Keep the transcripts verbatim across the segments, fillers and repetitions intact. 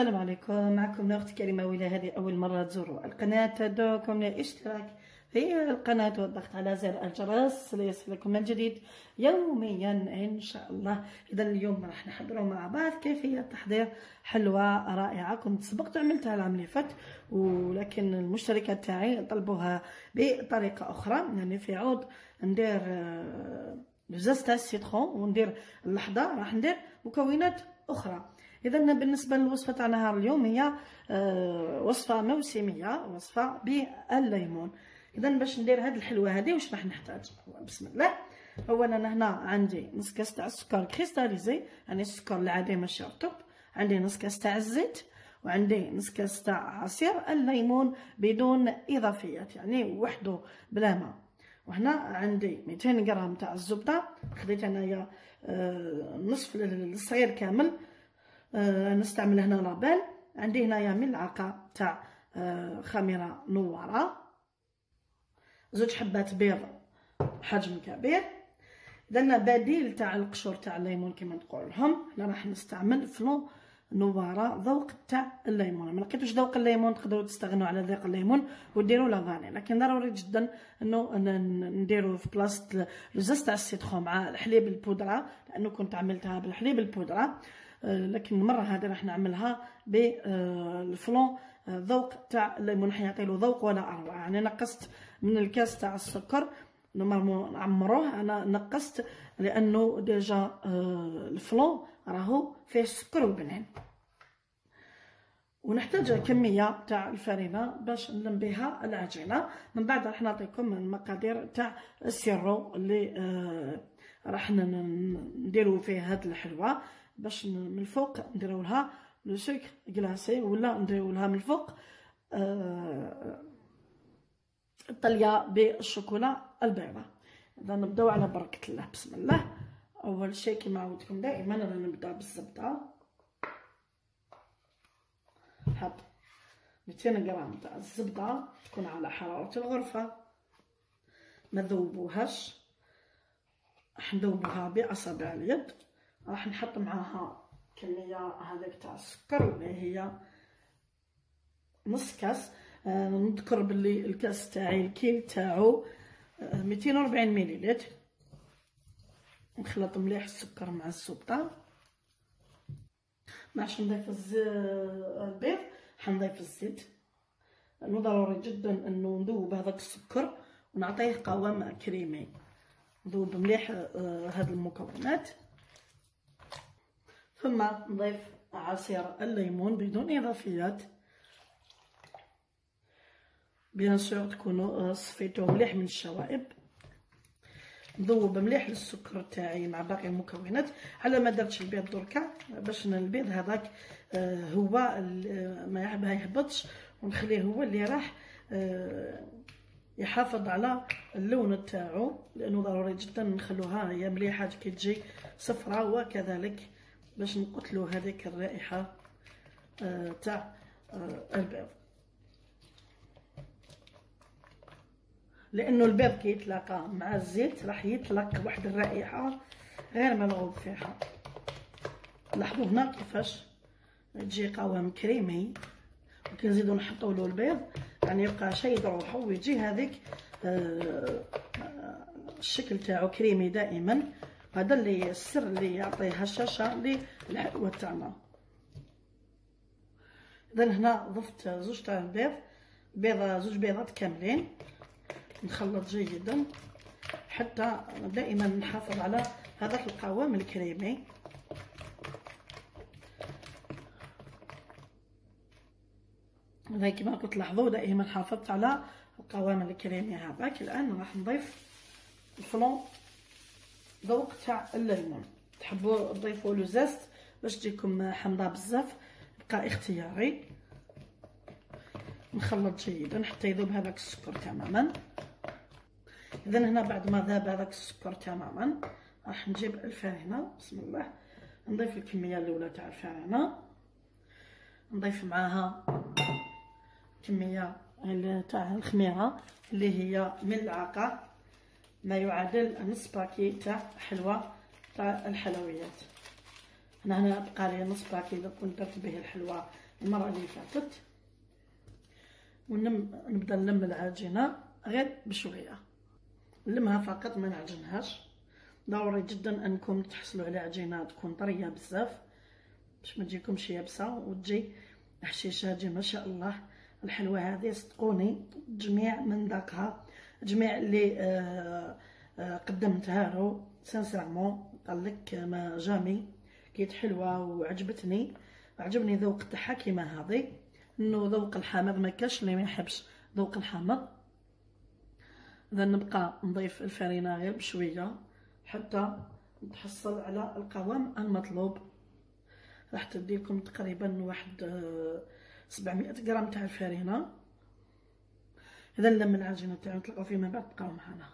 السلام عليكم. معكم اختي كريمه. وإلى هذه اول مره تزوروا القناه تدعوكم للاشتراك في القناه والضغط على زر الجرس ليصلكم الجديد يوميا ان شاء الله. اذا اليوم راح نحضروا مع بعض كيفيه تحضير حلوه رائعه. كنت سبقت عملتها العام اللي فات، ولكن المشتركات تاعي طلبوها بطريقه اخرى. يعني في عود ندير زاز تاع السيترون وندير اللحظه راح ندير مكونات اخرى. اذا بالنسبه للوصفه تاع نهار اليوم هي وصفه موسميه، وصفه بالليمون. اذا باش ندير هذه الحلوه هذه واش راح نحتاج؟ بسم الله. اولا هنا عندي نص كاس تاع السكر كريستاليزي، يعني السكر العادي ماشي رطب. عندي نص كاس تاع الزيت، وعندي نص كاس تاع عصير الليمون بدون اضافيات، يعني وحده بلا ما. وهنا عندي مئتين غرام تاع الزبده، خديت انايا نصف الصغير كامل، أه نستعمل هنا لابيل. عندي هنايا ملعقه تاع أه خميره نواره، زوج حبات بيض حجم كبير. درنا بديل تاع القشور تاع الليمون كما نقول لهم. هنا راح نستعمل فلون نواره ذوق تاع الليمون. ما لقيتوش ذوق الليمون تقدروا تستغنوا على ذوق الليمون وديروا لا فاني، لكن ضروري جدا انه نديروا في بلاصه الزاز تاع السيترون مع الحليب البودره، لانه كنت عملتها بالحليب البودره، لكن المره هذه راح نعملها بالفلون ذوق تاع الليمون، حيعطي له ذوق ولا اروع. يعني نقصت من الكاس تاع السكر نعمروه، انا نقصت لانه ديجا الفلون راهو فيه السكر والبنين. ونحتاج كميه تاع الفرينه باش نلم بها العجينه. من بعد راح نعطيكم المقادير تاع السيرو اللي آه راح نديرو فيه هاد الحلوه. باش من الفوق نديرو لها لو سكر كلاصي، ولا نديرو لها من الفوق آه الطليه بالشوكولا البيضاء. اذا نبداو على بركه الله. بسم الله. اول شيء كما عودتكم دائما انا نبدا بالزبده. حط مئتين غرام تاع الزبده، تكون على حراره الغرفه، ما ذوبوهاش، راح نذوبوها باصابع اليد. راح نحط معاها كميه هذيك تاع السكر اللي هي نص كاس. آه نذكر باللي الكاس تاعي الكيل تاعو آه مئتين وأربعين مليلتر. نخلط مليح السكر مع الزبده. باش نضيف البيض حنضيف الزيت، لانه ضروري جدا انه نذوب هذاك السكر ونعطيه قوام كريمي. نذوب مليح آه هاد المكونات، ثم نضيف عصير الليمون بدون اضافيات. بيان سور تكونوا صفيتوه مليح من الشوائب. نذوب مليح السكر تاعي مع باقي المكونات. على ما درتش البيض دركا، باش البيض هذاك هو ما يهبطش، ونخليه هو اللي راح يحافظ على اللون تاعو، لانه ضروري جدا نخلوها هي مليحه كي تجي صفراء، وكذلك باش نقتلوا هذيك الرائحه تاع البيض. لانه البيض كي يتلاقى مع الزيت راح يطلق واحد الرائحه غير ملغوب فيها. لاحظوا هنا كيفاش تجي قوام كريمي، وكي نزيدو نحطوا له البيض يعني يبقى شيء روحه، ويجي هذيك الشكل تاعو كريمي دائما. هذا اللي السر اللي يعطيه هشاشه للحلوه تاعنا. اذا هنا ضفت زوج تاع البيض، بيضه زوج بيضات كاملين. نخلط جيدا حتى دائما نحافظ على هذاك القوام الكريمي. هذا كما كنت تلاحظوا دائما حافظت على القوام الكريمي هذاك. الان راح نضيف الفلون ذوق تاع الليمون. تحبوا تضيفوا له زاست باش تجيكم حمضه بزاف، بقى اختياري. نخلط جيدا حتى يذوب هذاك السكر تماما. اذا هنا بعد ما ذاب هذاك السكر تماما راح نجيب الفرينه. بسم الله. نضيف الكميه الاولى تاع الفرينه، نضيف معاها كميه تاع الخميره اللي هي ملعقه، ما يعادل نص باكي تاع حلوه تاع الحلويات. هنا هنا بقى لي نص باكي اذا كنت درت به الحلوه المره اللي فاتت. ونبدا نلم العجينه غير بشويه، نلمها فقط ما نعجنهاش. ضروري جدا انكم تحصلوا على عجينه تكون طريه بزاف باش ما تجيكمش يابسه وتجي حشيشه، تجي ما شاء الله الحلوه هذه. صدقوني جميع من ذاقها، جميع اللي آه آه قدمتها له سانسيرمون قال لك ما جامي كيت حلوه وعجبتني، عجبني ذوق تاعها كيما هذه، انه ذوق الحامض ما كاش اللي ما يحبش ذوق الحامض. اذا نبقى نضيف الفرينه غير بشويه حتى نتحصل على القوام المطلوب. راح تدي لكم تقريبا واحد سبعمائة غرام تاع الفرينه. اذا نلم العجينه تاعو نتلاقاو فيما بعد، بقاو معنا.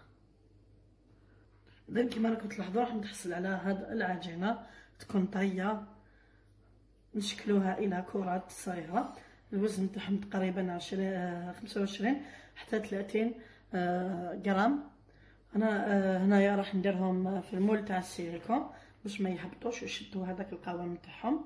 اذا كيما راكم تلاحظوا راح نتحصل على هاد العجينه تكون طريه، نشكلوها الى كرات صغيره. الوزن تاعهم تقريبا عشرين خمسة وعشرين حتى ثلاثين غرام. انا هنايا راح نديرهم في المول تاع السيليكون باش ما يهبطوش ويشدوا هذاك القوام تاعهم.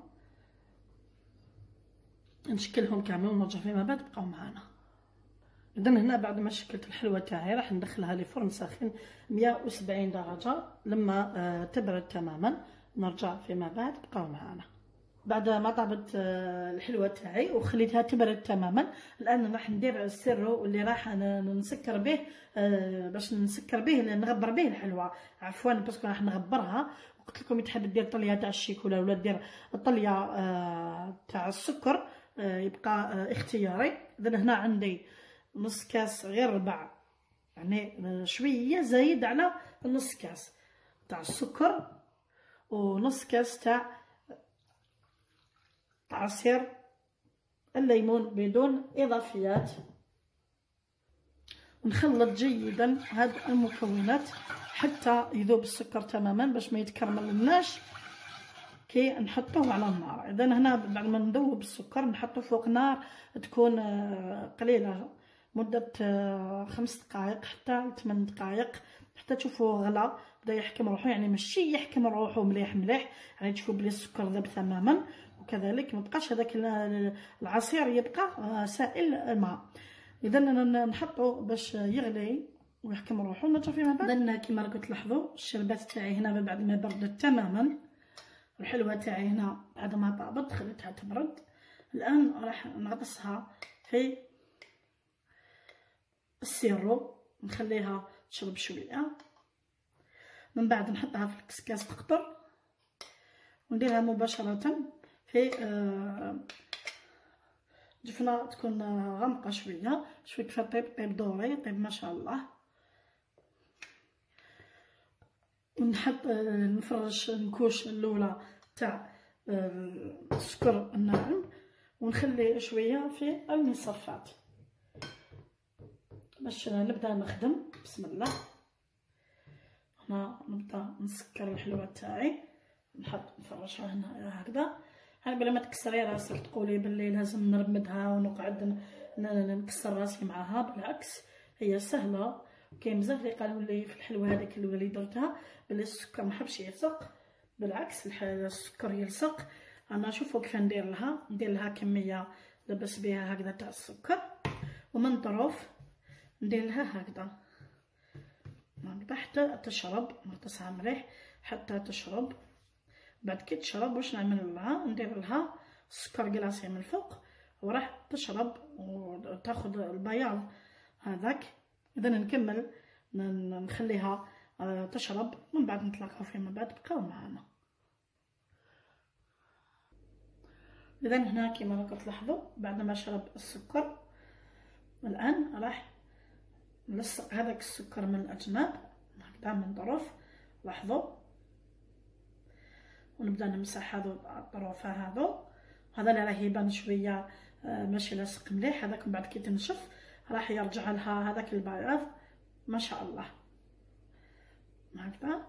نشكلهم كامل ونرجع فيما بعد، بقاو معنا. اذا هنا بعد ما شكلت الحلوه تاعي راح ندخلها لفرن ساخن مئة وسبعين درجه لما تبرد تماما، نرجع فيما بعد، بقاو معنا. بعد ما طابت الحلوه تاعي وخليتها تبرد تماما، الان راح ندير السيرو اللي راح نسكر به باش نسكر به نغبر به الحلوه، عفوا باسكو راح نغبرها. قلت لكم تحب دير طليه تاع الشيكولا ولا دير الطليه تاع السكر يبقى اختياري. اذا هنا عندي نص كاس غير ربع، يعني شويه زايد على نص كاس تاع السكر، ونص كاس تاع عصير الليمون بدون اضافيات. ونخلط جيدا هاد المكونات حتى يذوب السكر تماما باش ما يتكرملناش كي نحطوه على النار. اذا هنا بعد ما نذوب السكر نحطو فوق نار تكون قليله مده خمس دقائق حتى ثمان دقائق حتى تشوفوه غلا بدا يحكم روحو، يعني ماشي يحكم روحو مليح مليح، يعني تشوفوا بلي السكر ذاب تماما، وكذلك ما بقاش هذاك العصير يبقى سائل الماء. اذا نحطو باش يغلي ويحكم روحو ونرجع فيما بعد. اذا كما راكم تلاحظوا الشربات تاعي هنا بعد ما بردت تماما، الحلوه تاعي هنا بعد ما طابت خليتها تبرد. الان راح نغطسها في السيرو، نخليها تشرب شويه، من بعد نحطها في الكسكاس تقطر ونديرها مباشره في جفنه تكون غامقه شويه شويه كيف طيب طيب دوري طيب ما شاء الله. ونحط نفرش نكوش الاولى تاع السكر الناعم ونخلي شويه في المصفات باش نبدا نخدم. بسم الله. هنا نبدا نسكر الحلوه تاعي، نحط نفرشها هنا هكذا، يعني بلا ما تكسري راسك تقولي باللي لازم نرمدها ونقعد نكسر راسي معاها. بالعكس هي سهله، كاين بزاف اللي قالوا لي في الحلوه هذيك اللي درتها بلي السكر ما حبش يلصق، بالعكس السكر يلصق. انا شوفوا كيف ندير لها، ندير لها كميه لبس بها هكذا تاع السكر، ومن طرف ندير لها هكذا هكذا حتى تشرب، نغطسها مليح حتى تشرب. بعد كي تشرب واش نعمل لها، ندير لها سكر كلاصي من الفوق وراح تشرب وتاخذ البياض هذاك. اذا نكمل نخليها تشرب، من بعد نتلاقاو فيما بعد، بقاو معنا. اذا هنا كما راكم تلاحظوا بعد ما شرب السكر، الان راح نلصق هذاك السكر من الاجناب هكذا من طرف، لاحظوا، ونبدا نمسح هذو الطرف هذو. هذا اللي راه يبان شويه ماشي لاصق مليح، هذاك من بعد كي تنشف راح يرجع لها هذاك البياض ما شاء الله هكذا.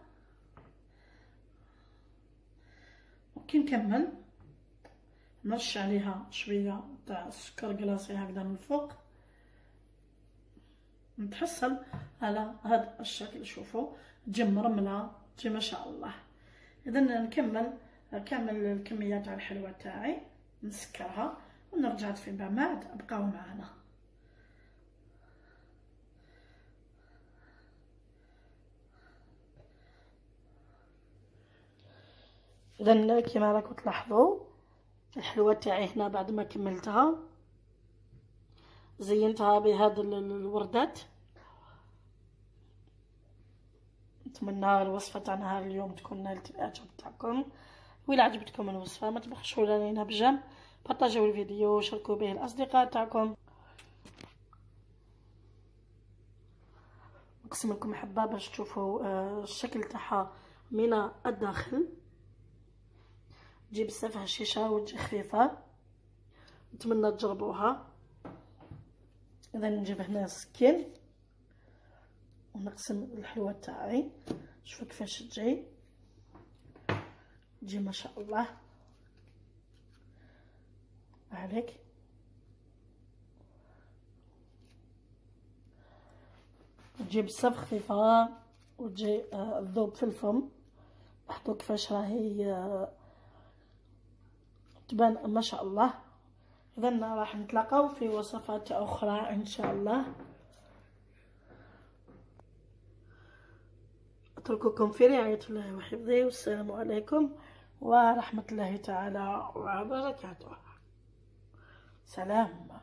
وكي نكمل نرش عليها شويه تاع السكر كلاصي هكذا من الفوق، نتحصل على هذا الشكل. شوفوا تجي مرمله، تجي ما شاء الله. اذا نكمل كامل الكميه تاع الحلوه تاعي، نسكرها ونرجع فيما بعد ابقاو معنا. اذا كما راكم تلاحظوا الحلوه تاعي هنا بعد ما كملتها زينتها بهذا الوردات. نتمنى الوصفه تاع نهار اليوم تكون نالت الاعجاب تاعكم. وإلا عجبتكم الوصفه ما تبخلوش علينا بجنب، بارطاجيو الفيديو وشاركوا به الاصدقاء تاعكم. نقسم لكم حبه باش تشوفوا الشكل تاعها من الداخل. تجي بزاف هشيشه وتجي خفيفه، نتمنى تجربوها. اذا نجيب هنا سكين ونقسم الحلوه تاعي. شوفوا كيفاش تجي، تجي ما شاء الله عليك. تجي بزاف خفيفه وتجي تذوب في الفم. لاحظوا كيفاش راهي تبان ما شاء الله. اذا راح نتلاقاو في وصفات اخرى ان شاء الله. اترككم في رعايه الله وحفظه، والسلام عليكم ورحمه الله تعالى وبركاته. سلام.